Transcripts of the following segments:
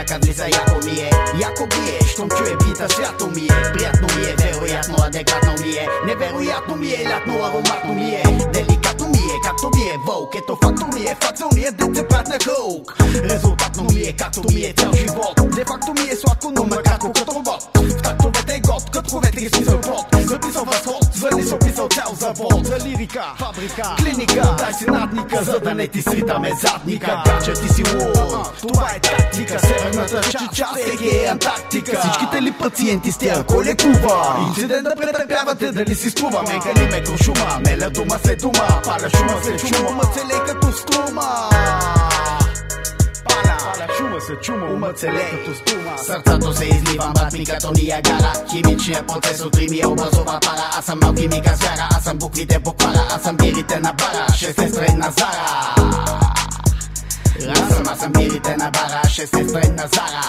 Как влиза яко ми е, яко бие. Щом чуе бита, свято ми е. Приятно ми е, вероятно, адекватно ми е. Невероятно ми е, лятно, ароматно ми е. Деликатно ми е, както ми е вълк. Ето факто ми е, факто ми е, деце прат на хълк. Резултатно ми е, както ми е цял живот. Де факто ми е сладко, но накратко като робот. В тактовете е год, катковете ги смисъл плод. Записал възход, звъни се описал цял завод. За лирика, фабрика, клиника, дай си надника, за да не ти сритаме задника. Гача ти си луд, това е тактика. Северната част е Антарктика. Всичките ли пациенти сте, ако лекува? Инцидент да претърпявате, дали си струва? Мека ли меко шума, меля дума след дума. Паля шума след шума, умът се лей като струма. Паля шума след шума, умът се лей като струма. Сърцато се изливам, брат ми като Ниагара. Химичният процес от ми е образова пара. Аз съм алхимика звяра, аз съм буквите буквара. Аз съм бирите на бара, шестестренна зара. Аз съм бирите на бара, шестестренна зара.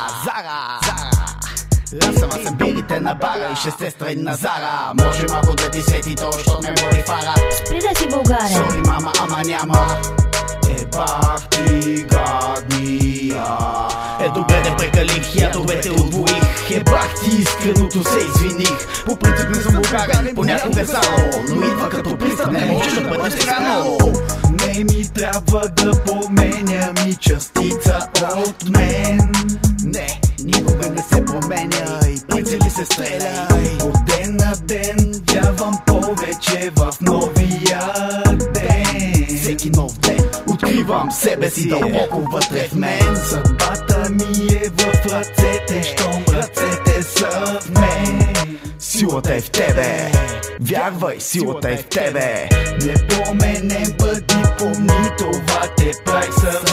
Аз съм бирите на бара и шестестренна зара. Може малко да ти свети то, що ме боли фара. Спри да си българен. Сори мама, ама няма. Бах ти гадния. Добре да прекалих, ядовете отвоих. Бах ти искреното се извиних. По принцип не съм българен, понякога само. Но идва като пристъп, не може да бъде странно. Не ми трябва да поменям и частица от мен. Не, никога не се променя и прицели се стреля. От ден на ден вярвам повече в новия ден. Всеки нов ден откривам себе си дълбоко вътре в мен. Съдбата ми е в ръцете, щом ръцете са в мен. Силата е в тебе, вярвай, силата е в тебе. Не променен бъди, помни, това те прави съвсем.